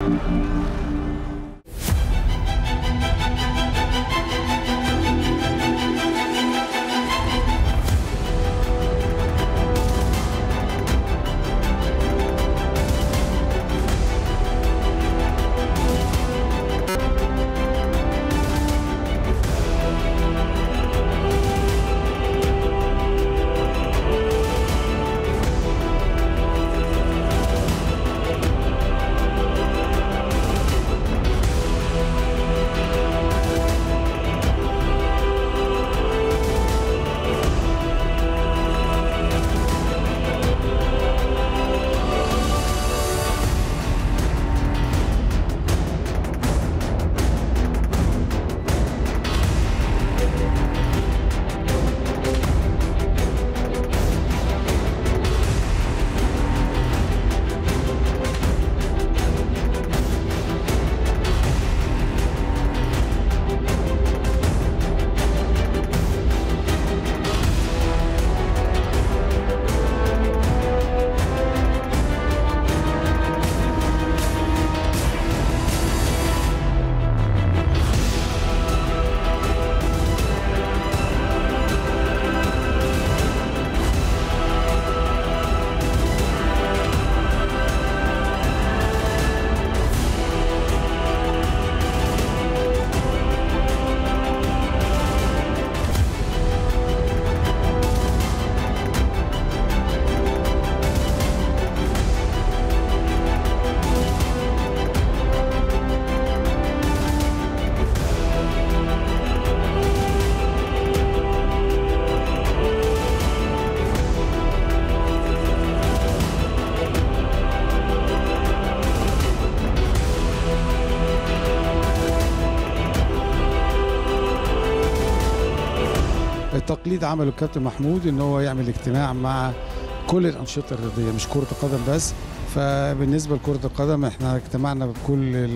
التقليد عمله الكابتن محمود ان هو يعمل اجتماع مع كل الانشطه الرياضيه مش كره القدم بس. فبالنسبه لكره القدم احنا اجتمعنا بكل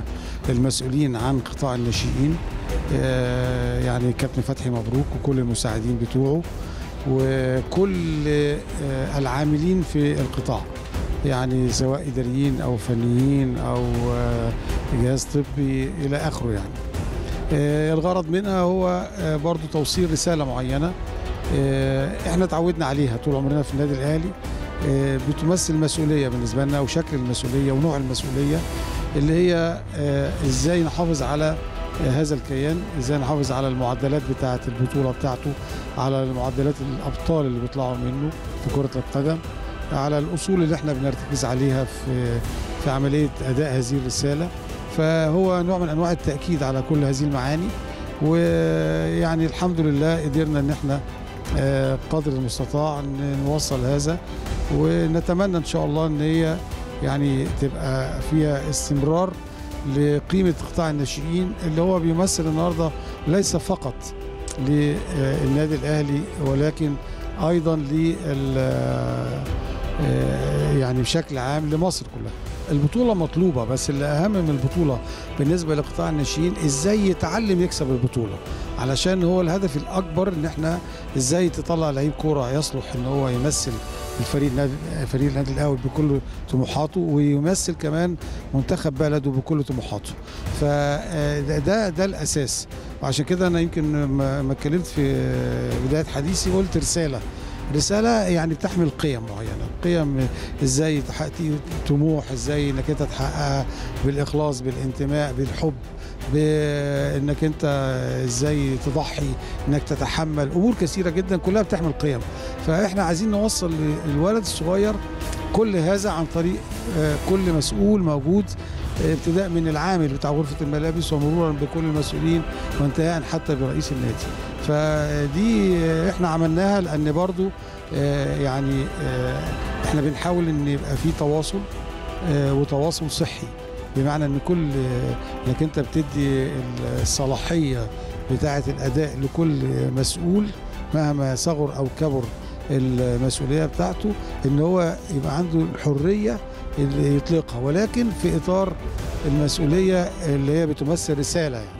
المسؤولين عن قطاع الناشئين، يعني كابتن فتحي مبروك وكل المساعدين بتوعه وكل العاملين في القطاع، يعني سواء اداريين او فنيين او جهاز طبي الى اخره. يعني الغرض منها هو برضو توصيل رسالة معينة احنا تعودنا عليها طول عمرنا في النادي الأهلي، بتمثل مسؤولية بالنسبة لنا وشكل المسؤولية ونوع المسؤولية اللي هي ازاي نحافظ على هذا الكيان، ازاي نحافظ على المعدلات بتاعة البطولة بتاعته، على المعدلات الأبطال اللي بيطلعوا منه في كرة القدم، على الأصول اللي احنا بنرتكز عليها في عملية أداء هذه الرسالة. فهو نوع من انواع التاكيد على كل هذه المعاني، ويعني الحمد لله قدرنا ان احنا قدر المستطاع نوصل هذا، ونتمنى ان شاء الله ان هي يعني تبقى فيها استمرار لقيمه قطاع الناشئين اللي هو بيمثل النهارده ليس فقط للنادي الاهلي ولكن ايضا يعني بشكل عام لمصر كلها. البطولة مطلوبة، بس اللي أهم من البطولة بالنسبة لقطاع الناشئين إزاي يتعلم يكسب البطولة، علشان هو الهدف الأكبر إن إحنا إزاي تطلع لعيب كورة يصلح إن هو يمثل فريق النادي الأهلي بكل طموحاته، ويمثل كمان منتخب بلده بكل طموحاته. فده الأساس، وعشان كده أنا يمكن ما اتكلمت في بداية حديثي قلت رسالة يعني بتحمل قيم معينة، قيم ازاي تحقق طموح، ازاي انك انت تحققها بالإخلاص، بالانتماء، بالحب، بانك انت ازاي تضحي، انك تتحمل امور كثيرة جدا كلها بتحمل قيم. فاحنا عايزين نوصل للولد الصغير كل هذا عن طريق كل مسؤول موجود، ابتداء من العامل بتاع غرفة الملابس ومرورا بكل المسؤولين وانتهاء حتى برئيس النادي. فدي احنا عملناها لان برضو يعني احنا بنحاول ان يبقى في تواصل وتواصل صحي، بمعنى ان كل انك انت بتدي الصلاحية بتاعة الاداء لكل مسؤول مهما صغر او كبر المسؤولية بتاعته، ان هو يبقى عنده الحرية اللي يطلقها، ولكن في اطار المسؤولية اللي هي بتمثل رسالة يعني.